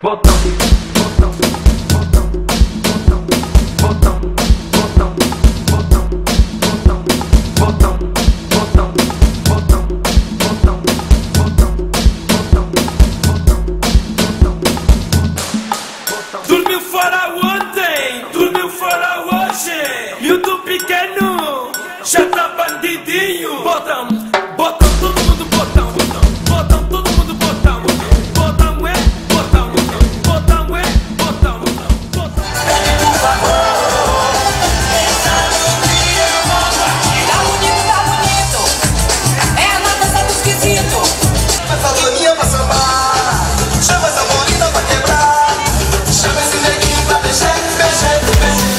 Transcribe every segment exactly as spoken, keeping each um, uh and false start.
botão, botão, botão, botão, botão, botão, botão, botão, botão, botão, botão, botão, botão, botão. Dormiu fora ontem, dormiu fora hoje. Miúdo pequeno, já tá bandidinho. Botão, botão, todo mundo botão, botão, botão, todo mundo botão, botão, é, botão, botão, é, botão, botão. Tá bonito, tá bonito. É a nota do esquisito. Falou minha pra sambar, chama essa bonita pra quebrar, chama esse neguinho pra mexer, mexer, mexer.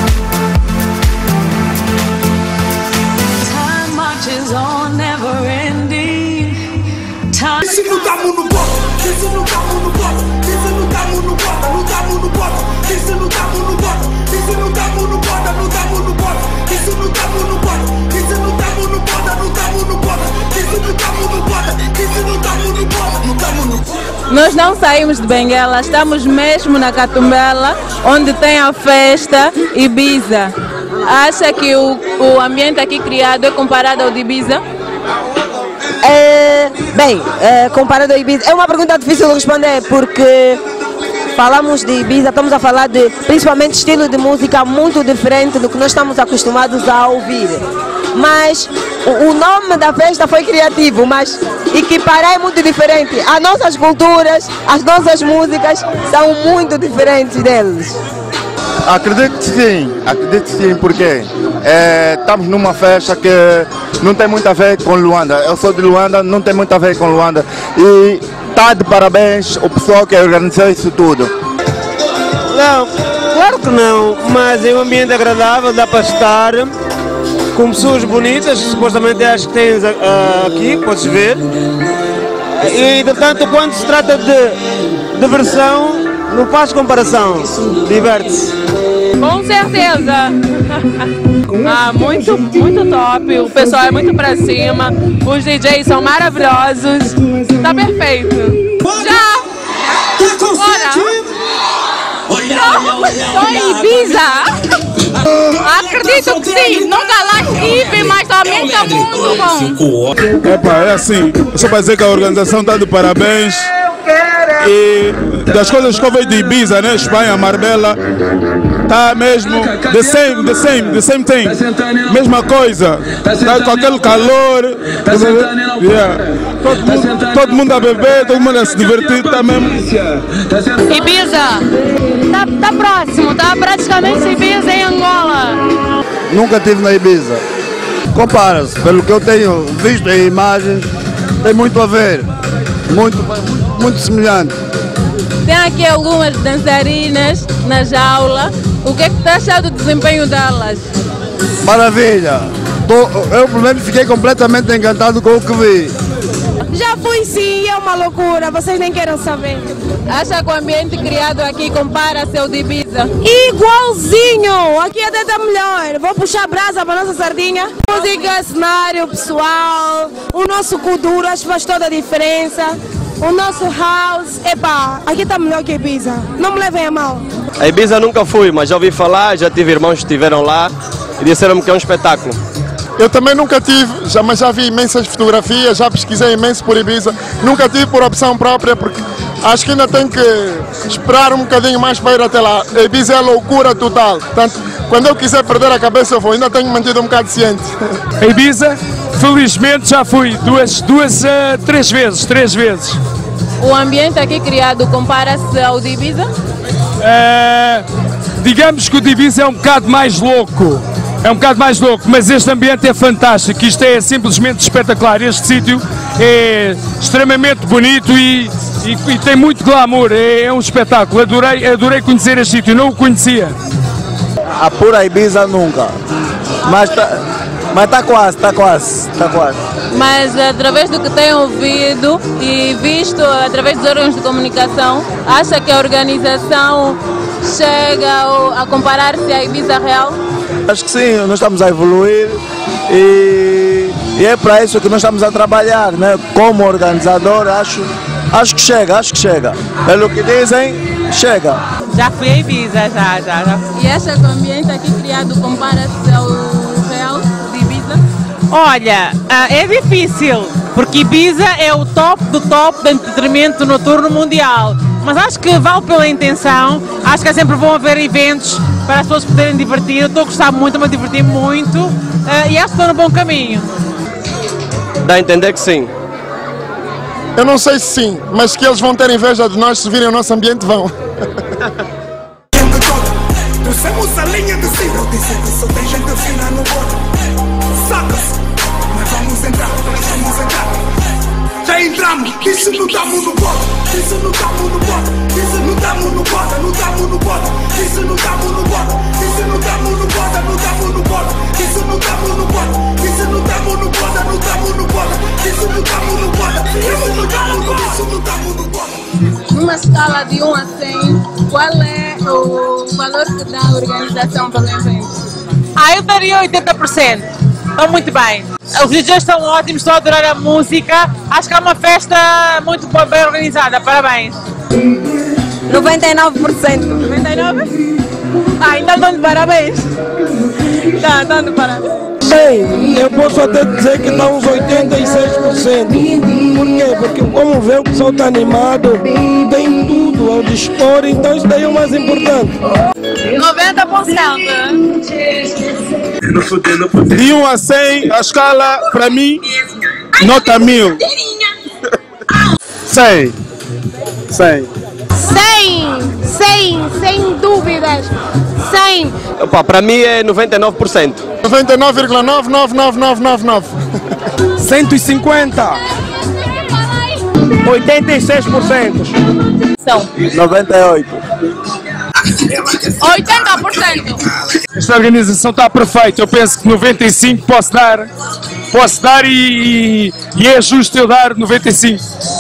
Time marches on, never ending. Time. Se não tamo no bota, se não tamo no bota, se não tamo no bota, não tamo no bota, se não tamo no bota, se não tamo no bota, não tamo no bota, se não tamo no bota, se não tamo no bota, não tamo no bota, se não tamo no bota, se não tamo no bota, não tamo no bota. Nós não saímos de Benguela, estamos mesmo na Catumbela, onde tem a festa Ibiza. Acha que o, o ambiente aqui criado é comparado ao de Ibiza? É, bem, é, comparado ao Ibiza, é uma pergunta difícil de responder porque falamos de Ibiza, estamos a falar de principalmente estilo de música muito diferente do que nós estamos acostumados a ouvir. Mas o, o nome da festa foi criativo, mas equiparar é muito diferente. As nossas culturas, as nossas músicas são muito diferentes deles. Acredito que sim, acredito que sim, porque é, estamos numa festa que não tem muito a ver com Luanda. Eu sou de Luanda, não tem muito a ver com Luanda. E está de parabéns o pessoal que organizou isso tudo. Não, claro que não, mas é um ambiente agradável, dá para estar, com pessoas bonitas, supostamente acho que tens uh, aqui, podes ver. E, portanto, quando se trata de diversão, não faz comparação, diverte-se. Com certeza! Ah, muito, muito top, o pessoal é muito pra cima, os D Js são maravilhosos, tá perfeito! Já! Bora! Estou em Ibiza! Acredito que sim, nunca lá estive, mas também está muito bom! Epa, é assim, só para dizer que a organização está de parabéns. E das coisas que eu vejo de Ibiza, né, Espanha, Marbella, tá mesmo the same, the same, the same thing, mesma coisa, tá com aquele calor, yeah. todo, mundo, todo mundo a beber, todo mundo a se divertir, tá mesmo. Ibiza, tá, tá próximo, tá praticamente Ibiza em Angola. Nunca estive na Ibiza. Compara-se, pelo que eu tenho visto em imagens, tem muito a ver, muito, muito semelhante. Tem aqui algumas dançarinas na jaula. O que é que está achando do desempenho delas? Maravilha! Tô, eu, pelo menos, fiquei completamente encantado com o que vi. Já fui sim, é uma loucura, vocês nem querem saber. Acha que o ambiente criado aqui compara-se ao de Ibiza? Igualzinho! Aqui até está melhor. Vou puxar brasa para a nossa sardinha. Música, cenário, pessoal, o nosso cultura, acho que faz toda a diferença. O nosso house, epá, aqui está melhor que Ibiza. Não me levem a mal. A Ibiza nunca fui, mas já ouvi falar, já tive irmãos que estiveram lá e disseram-me que é um espetáculo. Eu também nunca tive, já, mas já vi imensas fotografias, já pesquisei imenso por Ibiza, nunca tive por opção própria, porque acho que ainda tenho que esperar um bocadinho mais para ir até lá. A Ibiza é loucura total, portanto, quando eu quiser perder a cabeça eu vou, ainda tenho mantido um bocado ciente. A Ibiza, felizmente já fui duas, duas, uh, três vezes, três vezes. O ambiente aqui criado compara-se ao de Ibiza? Uh, digamos que o de Ibiza é um bocado mais louco. É um bocado mais louco, mas este ambiente é fantástico, isto é simplesmente espetacular, este sítio é extremamente bonito e, e, e tem muito glamour, é, é um espetáculo, adorei, adorei conhecer este sítio, não o conhecia. A pura Ibiza nunca, mas está mas tá quase, está quase, está quase. Mas através do que tem ouvido e visto através dos órgãos de comunicação, acha que a organização chega a comparar-se à Ibiza real? Acho que sim, nós estamos a evoluir e, e é para isso que nós estamos a trabalhar, né? Como organizador, acho, Acho que chega, acho que chega. Pelo que dizem, chega. Já fui a Ibiza, já, já, já. E acha que o ambiente aqui criado compara-se ao real de Ibiza? Olha, é difícil, porque Ibiza é o top do top de entretenimento noturno mundial. Mas acho que vale pela intenção, acho que é sempre bom haver eventos para as pessoas poderem divertir. Eu estou a gostar muito, me divertir muito e acho que estou no bom caminho. Dá a entender que sim. Eu não sei se sim, mas que eles vão ter inveja de nós se virem o nosso ambiente, vão. Trouxemos a linha de cima, eu disse que só tem gente fina no bote. Saca-se, mas vamos entrar, vamos entrar. Já entramos, isso não estamos no bote, isso não estamos no bote, isso não estamos no bote, não estamos no bote, isso não estamos no bote, isso não estamos no bote, não estamos no bote, isso não estamos no bote, isso não estamos no bote, não estamos no bote, isso não estamos no bote, isso não estamos no bote, isso não estamos no bote. Numa escala de um a cem, qual é o valor que dá a organização pelo evento? Ah, eu daria oitenta por cento. Estão muito bem. Os D Js estão ótimos, estou a adorar a música. Acho que é uma festa muito bem organizada. Parabéns. noventa e nove por cento. noventa e nove por cento? Ah, então dando parabéns. Tá, dando parabéns. Bem, eu posso até dizer que dá uns oitenta e seis por cento. Por quê? Porque como vê, o pessoal está animado, tem tudo ao dispor, então isso daí é o mais importante. noventa por cento. De um a cem, a escala, para mim, nota mil. cem. cem. cem, cem, sem dúvidas. cem. Opa, para mim é noventa e nove por cento. noventa e nove vírgula nove nove nove nove nove nove. cento e cinquenta. oitenta e seis por cento. São noventa e oito por cento. oitenta por cento. Esta organização está perfeita, eu penso que noventa e cinco posso dar, posso dar e, e é justo eu dar noventa e cinco.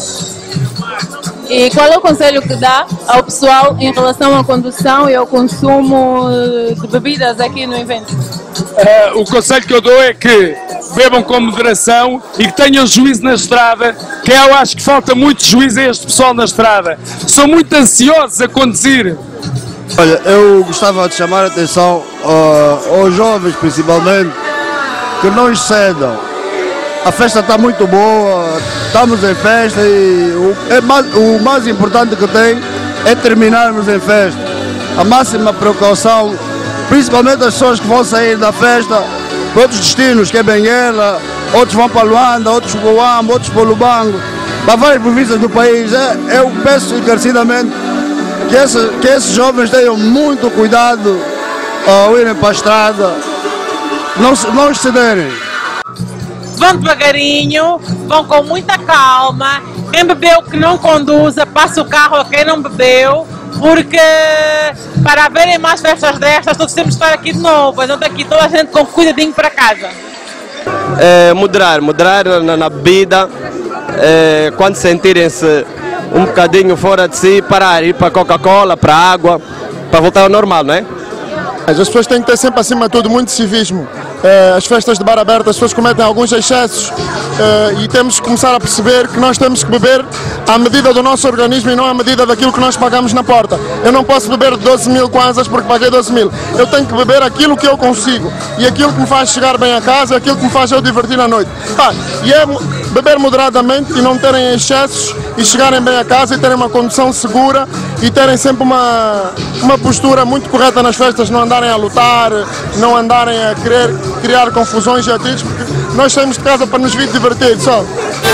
E qual é o conselho que dá ao pessoal em relação à condução e ao consumo de bebidas aqui no evento? Uh, o conselho que eu dou é que bebam com moderação e que tenham juízo na estrada, que eu acho que falta muito juízo a este pessoal na estrada. São muito ansiosos a conduzir. Olha, eu gostava de chamar a atenção uh, aos jovens principalmente, que não excedam. A festa está muito boa, estamos em festa e o, é mais, o mais importante que tem é terminarmos em festa. A máxima precaução, principalmente as pessoas que vão sair da festa para outros destinos, que é Benguela, outros vão para Luanda, outros para Luamba, outros para Lubango, para várias províncias do país. É, eu peço encarecidamente que, esse, que esses jovens tenham muito cuidado ao irem para a estrada, não, não excederem. Vão devagarinho, vão com muita calma. Quem bebeu que não conduza, passa o carro a quem não bebeu, porque para haverem mais festas destas, todos temos que estar aqui de novo. Então daqui toda a gente com cuidadinho para casa. É, moderar, moderar na, na bebida, é, quando sentirem-se um bocadinho fora de si, parar, ir para Coca-Cola, para água, para voltar ao normal, não é? As pessoas têm que ter sempre acima de tudo muito civismo. As festas de bar aberto, as pessoas cometem alguns excessos e temos que começar a perceber que nós temos que beber à medida do nosso organismo e não à medida daquilo que nós pagamos na porta. Eu não posso beber doze mil kwanzas porque paguei doze mil. Eu tenho que beber aquilo que eu consigo e aquilo que me faz chegar bem a casa, aquilo que me faz eu divertir à noite. Ah, e é beber moderadamente e não terem excessos e chegarem bem a casa e terem uma condução segura e terem sempre uma, uma postura muito correta nas festas, não andarem a lutar, não andarem a querer criar confusões e atritos, porque nós saímos de casa para nos vir divertir só.